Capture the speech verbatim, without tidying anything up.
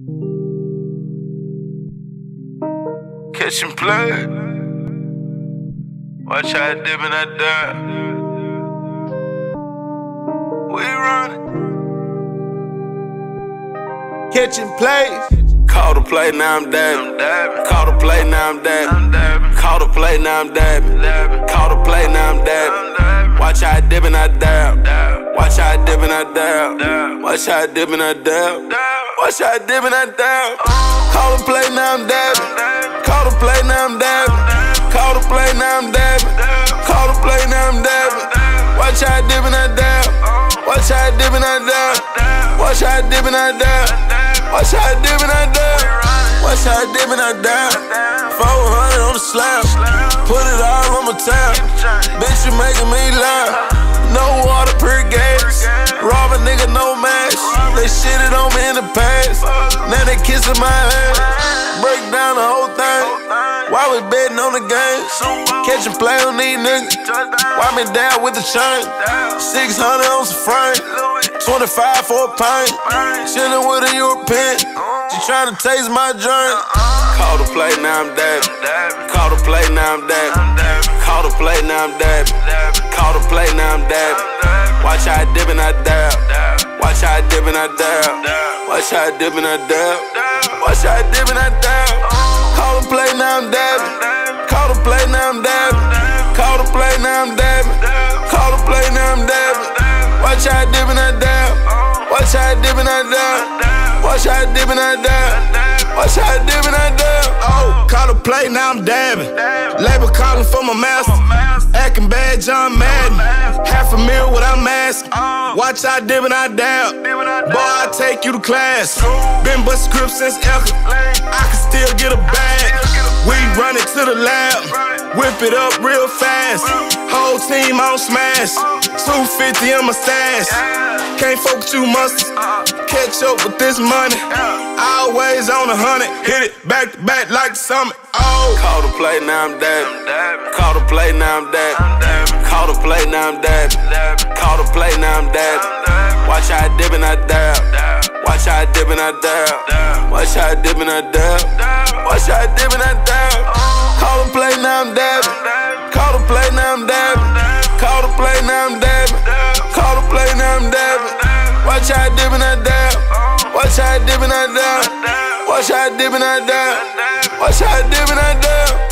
Catch and play. Watch how I dip in that dirt. We running. Catch and play. Call the play, now I'm dabbing. Call the play, now I'm dabbing. Call the play, now I'm dabbing. Call the play, now I'm dabbing. Watch how I dip and I dab. Watch how I dip and I dab. Watch how I dip and I dab. Watch how I dip and I dab. Call the play, now I'm dabbing. Call the play, now I'm dabbing. Call the play, now I'm dabbing. Call the play, now I'm dabbing. Watch how I dip and I dab. Watch how I dip and I dab. Watch how I dip and I dab. Watch how I dip and I dab. Watch how I dip and I dab. four hundred on the slab. Put it all on my tab. Bitch, you making me laugh. No water per gas. Rob a nigga, no mask. They shitted on me in the past. Now they kissing my ass. Break down the whole thing. Why we betting on the game? Catch and play on these niggas. Why me down with the chain? six hundred on some frame. twenty-five for a pint. Chillin' with a European. She tryna taste my drink. Call the play, now I'm dabbing. Call the play, now I'm dabbing. Call the play, now I'm dabbing. Call the play, now I'm dabbing. Watch how I dip and I dab. Watch how I dip and I dab. Watch how I dip and I dab. Watch how I dip and I dab. Call the play, now I'm dabbing. Call the play, now I'm dabbing. Call the play, now I'm dabbing. Call the play, now I'm dabbing. Watch how I dip and I dab. Watch how I dip and I dab. Watch how I dip and I dab. Watch how I dip and I dab. Oh, call the play, now I'm dabbing. Label calling for my master. Acting bad, John Madden. Half a meal without mask. Watch how I dip and I dab. Boy, I take you to class. Been bust scripts since Elka. I can still get a bag. We run it to the lab. Whip it up real fast. Whole team on smash. two fifty in my stash. Can't fuck with you mustard. Catch up with this money. Always on a hundred. Hit it back to back like the summit. Oh. Call the play, now I'm dabbing. Call the play, now I'm dabbing. Call the play, now I'm dabbing. Call the play, now I'm dabbing. Watch how I dip and I dab. Watch how I dip and I dab. Watch how I dip and I dab. Watch how I dip and I dab. Call the play, now I'm dabbing. Call the play, now I'm dabbing. Call the play, now I'm dabbing. Call the play, now I'm dabbing. Watch how I dip and I dab. Watch how I dip and I dab. Watch how I dip and I dab. Watch how I dip and I dab.